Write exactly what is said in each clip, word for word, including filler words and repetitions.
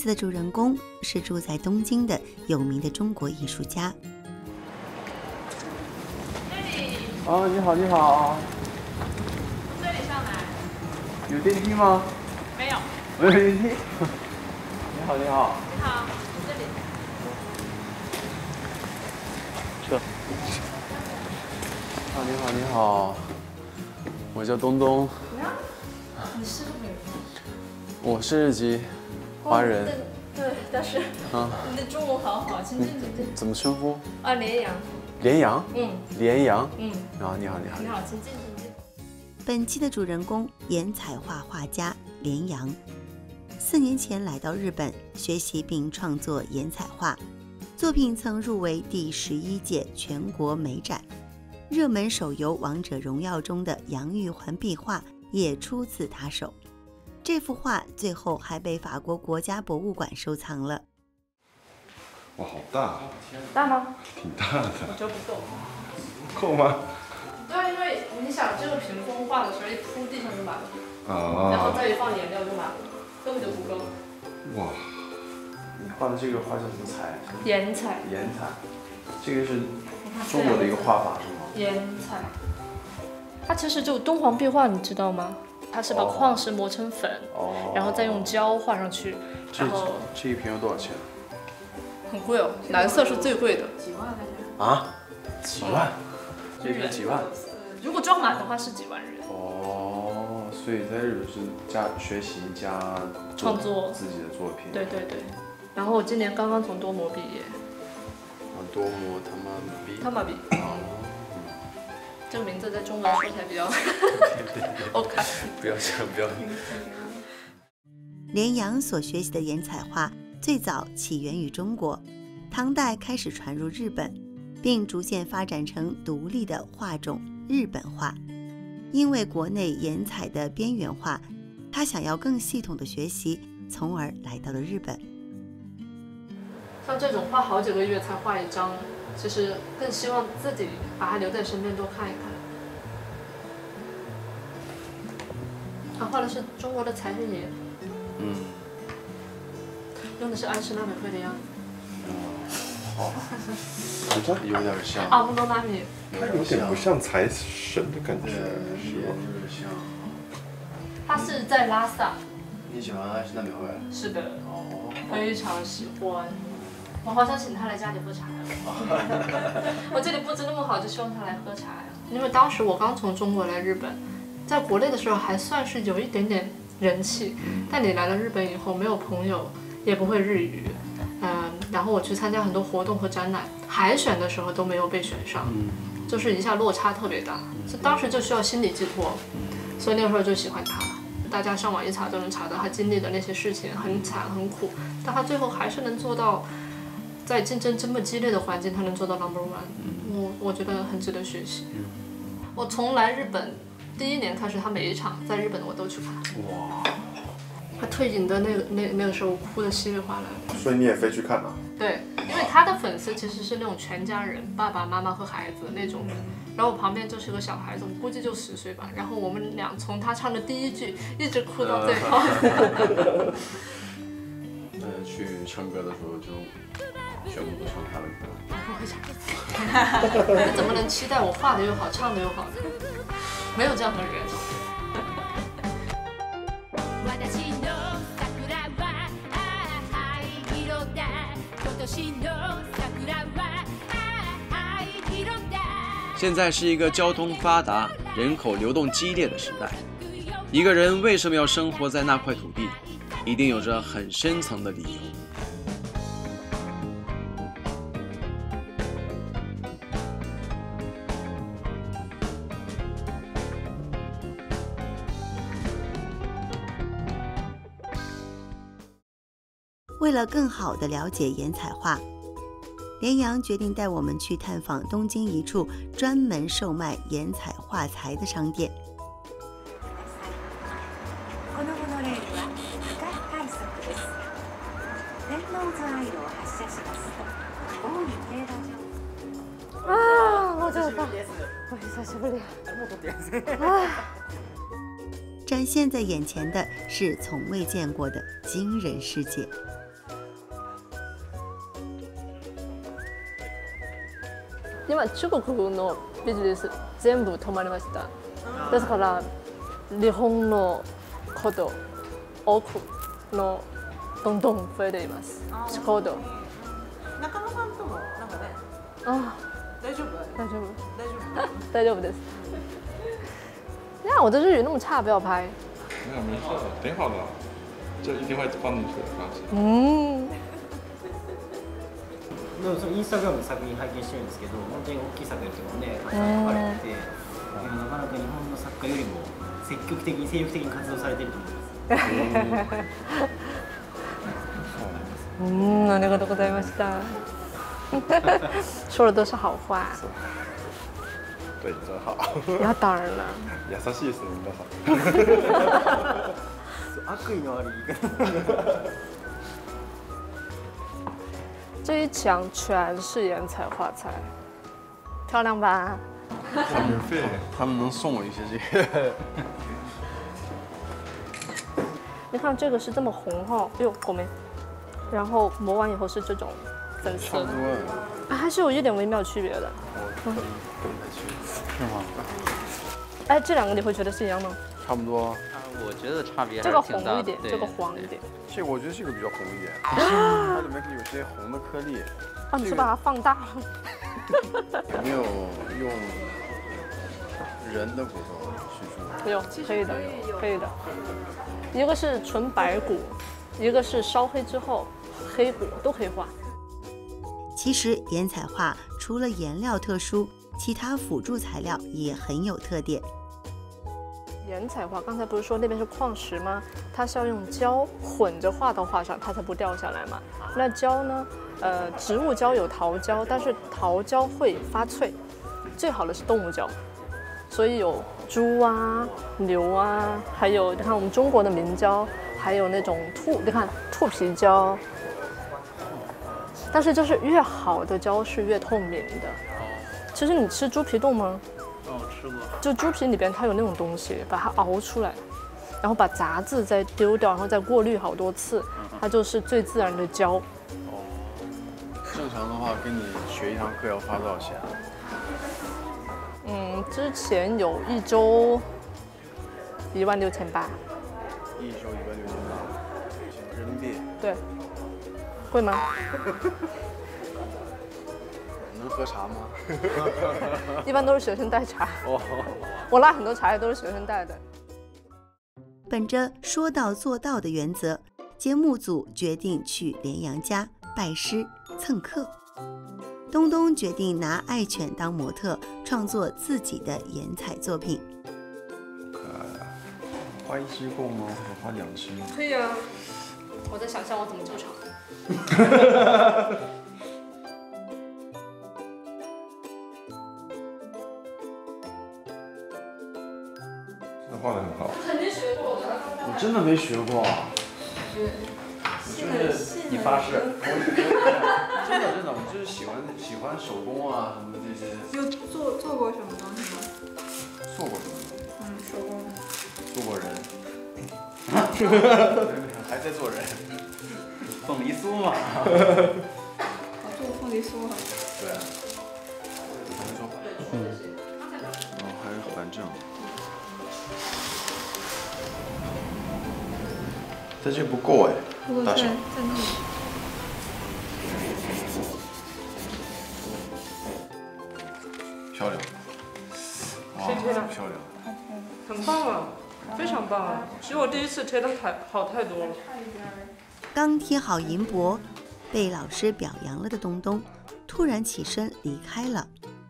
子的主人公是住在东京的有名的中国艺术家。 哦，你好，你好。 这里上来。 有电梯吗？ 没有。 没有电梯。你好，你好。 你好，这里。 这。啊，你好，你好。我叫东东。 你是美人。 我是日籍华人。 对，但是啊，你的中文好好，请进，请进。 怎么称呼？ 啊，连阳。 连阳。 嗯。 连阳。 嗯。 啊，你好，你好。 你好，请进，请进。 本期的主人公岩彩画画家连阳，四年前来到日本学习并创作岩彩画，作品曾入围第十一届全国美展。热门手游《王者荣耀》中的杨玉环壁画也出自他手。这幅画最后还被法国国家博物馆收藏了。 哇，好大！ 大吗？ 挺大的。 我觉得不够。 够吗？ 对，因为你想这个屏风画的时候一铺地上就满了， 啊， 然后再一放颜料就满了，根本就不够。 哇！ 你画的这个画叫什么彩？ 岩彩。 岩彩。这个是中国的一个画法是吗？ 岩彩。它其实就敦煌壁画，你知道吗？它是把矿石磨成粉，哦、然后再用胶画上去。 然后这一瓶要多少钱？ 很贵哦，蓝色是最贵的。几万块钱？ 啊？几万？这一瓶几万？ 如果装满的话是几万日元。 哦，所以在日本是加学习加创作自己的作品。 对对对。然后我今年刚刚从多摩毕业。 啊，多摩他妈毕。 他妈毕。哦。这个名字在中文说起来比较 OK。 不要这样，不要。 连阳所学习的岩彩画最早起源于中国，唐代开始传入日本，并逐渐发展成独立的画种日本画。因为国内岩彩的边缘化，他想要更系统的学习，从而来到了日本。 像这种花好几个月才画一张，其实更希望自己把它留在身边多看一看。他画的是中国的财神爷，嗯，用的是安室奈美惠的样子。 好，好像有点像。 啊，木多拉米。 它有点不像财神的感觉，是吧？ 有点像。 他是在拉萨。 你喜欢安室奈美惠？ 是的，哦，非常喜欢。我好想请他来家里喝茶我这里布置那么好，就希望他来喝茶呀。因为当时我刚从中国来日本，在国内的时候还算是有一点点人气，但你来了日本以后，没有朋友，也不会日语，嗯，然后我去参加很多活动和展览，海选的时候都没有被选上，就是一下落差特别大，所以当时就需要心理寄托，所以那个时候就喜欢他了。大家上网一查都能查到他经历的那些事情，很惨很苦，但他最后还是能做到。在竞争这么激烈的环境，他能做到 number one， 我我觉得很值得学习。我从来日本第一年开始，他每一场在日本的我都去看。哇！他退隐的那个那那个时候，我哭得稀里哗啦的。 所以你也飞去看了？ 对，因为他的粉丝其实是那种全家人，爸爸妈妈和孩子那种人。然后我旁边就是个小孩子，我估计就十岁吧。然后我们俩从他唱的第一句一直哭到最后。 呃，去唱歌的时候就全部都唱他的歌。 不会唱。那怎么能期待我画的又好，唱的又好？没有这样的人。 现在是一个交通发达、人口流动激烈的时代。一个人为什么要生活在那块土地？一定有着很深层的理由。 为了更好地了解岩彩画，连阳决定带我们去探访东京一处专门售卖岩彩画材的商店。 啊，我这个，我久しぶり。 展现在眼前的是从未见过的惊人世界。 今中国のビジネス全部止まりました。ですから日本のこと多くのどんどん増えています。仕事。 中野さんともなんかね。 啊， 大丈夫？ 大丈夫， 大丈夫？ 大丈夫です。你看我的日语那么差，不要拍。 没有没事的，挺好的，这一定会放进去的，放心。 嗯。 でもそのインスタグラムで作品拝見してるんですけど、本当に大きい作品とかもね、たくさん書かれてて、いやなかなか日本の作家よりも積極的に精力的に活動されてると思います。 嗯，ありがとうございました。说的都是好话。 对，真好。 那当然了。 優しいですね、皆さん。 悪意のある言い方。 这一墙全是颜彩画材，漂亮吧？ 免费。 他们能送我一些这个。 你看这个是这么红哈，哎呦，后面，然后磨完以后是这种粉色的，啊，还是有一点微妙区别的。 嗯，是吗？ 哎，这两个你会觉得是一样吗？ 差不多。 啊，我觉得差别还这个是挺大的。 红一点，这个黄一点。 这个我觉得这个比较红一点，它里面有些红的颗粒。 哦，你是把它放大了？ 有没有用人的骨头去做？ 有，可以的，可以的。一个是纯白骨，一个是烧黑之后黑骨，都可以画。 其实颜彩画除了颜料特殊，其他辅助材料也很有特点。 颜彩画刚才不是说那边是矿石吗？它是要用胶混着画到画上，它才不掉下来嘛。那胶呢？呃，植物胶有桃胶，但是桃胶会发脆，最好的是动物胶。所以有猪啊、牛啊，还有你看我们中国的明胶，还有那种兔，你看兔皮胶。但是就是越好的胶是越透明的。其实你吃猪皮冻吗？ 哦，吃过。 就猪皮里边它有那种东西，把它熬出来，然后把杂质再丢掉，然后再过滤好多次，它就是最自然的胶。 哦，正常的话，跟你学一堂课要花多少钱？ 嗯，之前有一周一万六千八。 一周一万六千八，人民币。 对。会吗？ 能喝茶吗？ 一般都是学生带茶。 哦， 我拉很多茶叶都是学生带的。 本着说到做到的原则，节目组决定去连阳家拜师蹭课。东东决定拿爱犬当模特，创作自己的颜彩作品。 可爱啊！花一支够吗？我花两支。 可以啊。我在想象我怎么救场。 这画的很好。 肯定学过的。 我真的没学过。就是你发誓。真的真的，我就是喜欢喜欢手工啊什么这些。 有做做过什么东西吗？ 做过什么？ 嗯，手工。 做过人。还在做人。凤梨酥嘛。 哦，做凤梨酥哈。 对啊。还没做好。嗯。哦，还是反正。但这不够哎，大小。 在那里。 漂亮。哇，漂亮。 很棒啊，非常棒啊，比我第一次贴的太好太多了。 刚贴好银箔，被老师表扬了的东东，突然起身离开了。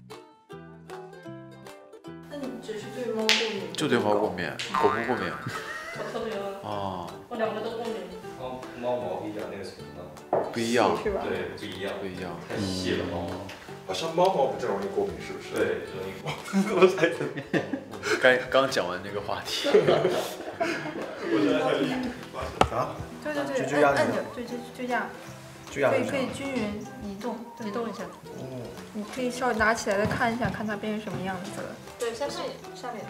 那你只是对猫过敏？ 就对猫过敏，狗不过敏。 我特别了。 哦。 我两个都过敏。 猫猫毛比较那个什么呢？ 不一样。 是吧？ 对，不一样， 不一样。 太细了猫毛。 好像猫毛比较容易过敏，是不是？ 对，容易过敏。 怎么才怎么？ 刚刚讲完这个话题。 我觉得很厉害。啊？ 对对对， 就这样。 按钮，对，就就这样。 这样。 可以可以均匀移动， 移动一下。 哦。你可以稍微拿起来再看一下，看它变成什么样子了。 对，先看下面。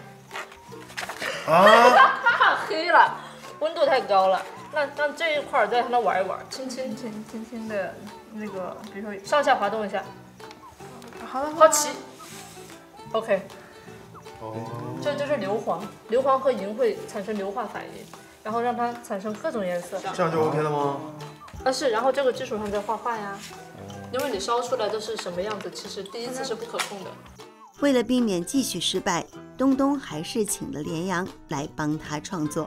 啊！ 太黑了，温度太高了。那让这一块再让它玩一玩，轻轻轻轻轻轻的那个，比如说上下滑动一下。 好了， 好齐。OK， 哦， 这就是硫磺，硫磺和银会产生硫化反应，然后让它产生各种颜色。 这样就 OK 了吗？ 啊是，然后这个基础上再画画呀，因为你烧出来的是什么样子，其实第一次是不可控的。 为了避免继续失败，东东还是请了连阳来帮他创作。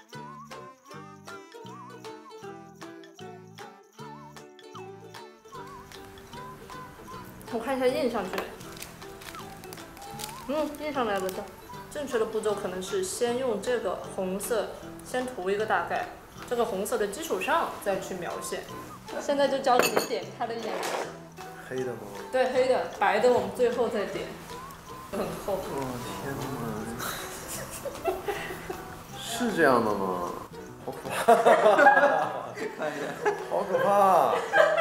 我看一下印上去没？嗯，印上来了的。正确的步骤可能是先用这个红色先涂一个大概，这个红色的基础上再去描线。现在就交给你点他的眼睛。 黑的吗？ 对，黑的，白的我们最后再点，很厚。 哦天哪！是这样的吗？好可怕！看一下，好可怕！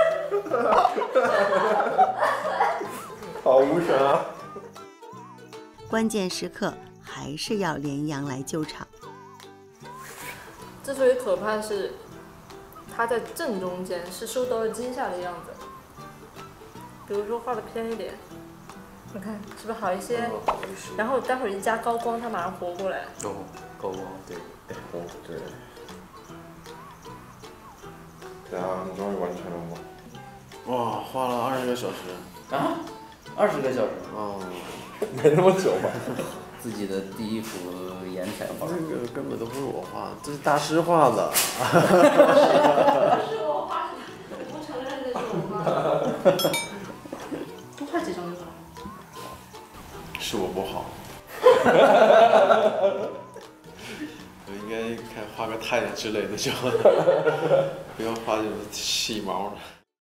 好无神啊！ 关键时刻还是要连阳来救场。 之所以可怕是，它在正中间是受到了惊吓的样子。比如说画的偏一点，你看是不是好一些？ 好一些。 然后待会儿一加高光，它马上活过来。 哦，高光，对，哦，对。 对啊，你终于完成了吗？ 哇，花了二十个小时。 啊，二十个小时？ 哦， 没那么久吧？ 自己的第一幅颜彩画。 这个根本都不是我画的，这是大师画的。 是我画的，不承认这是我画的。多画几张就好。 是我不好。我应该看画个太阳之类的就好，不要画这种细毛的。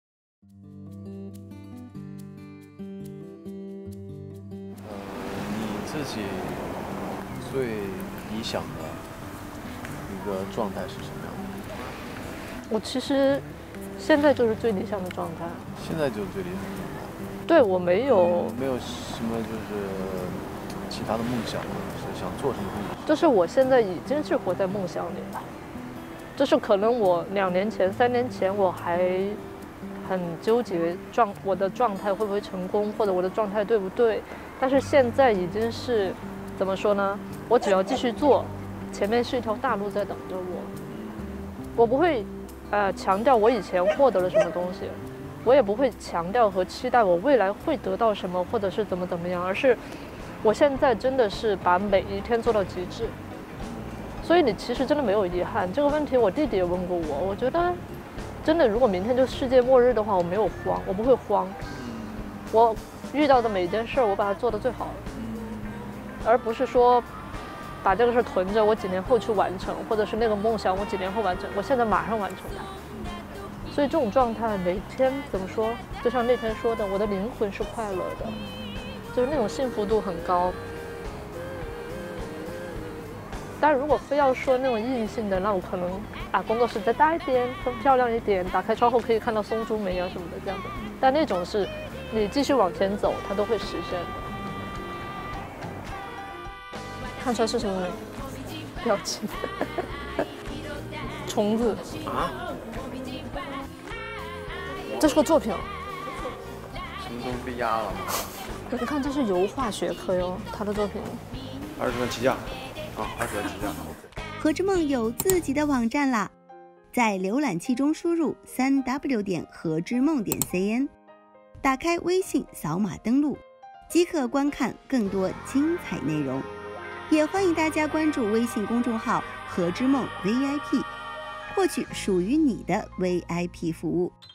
呃，你自己最理想的一个状态是什么样的？ 我其实现在就是最理想的状态。 现在就是最理想的状态。 对，我没有、 嗯、没有什么就是其他的梦想，或者是想做什么东西。 就是我现在已经是活在梦想里了。就是可能我两年前、三年前我还很纠结状我的状态会不会成功，或者我的状态对不对。但是现在已经是怎么说呢？我只要继续做，前面是一条大路在等着我。我不会呃强调我以前获得了什么东西。我也不会强调和期待我未来会得到什么，或者是怎么怎么样，而是我现在真的是把每一天做到极致。所以你其实真的没有遗憾。这个问题我弟弟也问过我，我觉得真的如果明天就世界末日的话，我没有慌，我不会慌。我遇到的每一件事，我把它做得最好，而不是说把这个事囤着，我几年后去完成，或者是那个梦想我几年后完成，我现在马上完成它。所以这种状态每天怎么说，就像那天说的，我的灵魂是快乐的，就是那种幸福度很高。但如果非要说那种硬性的，那我可能啊工作室再大一点，更漂亮一点，打开窗户可以看到松竹梅啊什么的这样的。但那种是你继续往前走，它都会实现的。看出来是什么没？表情，虫子啊。 这是个作品， 什么东西被压了吗？ 你看这是油画学科哟，他的作品。 二十万起价，啊，二十万起价。 何之梦有自己的网站啦，在浏览器中输入三 w 点何之梦点 cn， 打开微信扫码登录，即可观看更多精彩内容。也欢迎大家关注微信公众号何之梦 V I P， 获取属于你的 V I P 服务。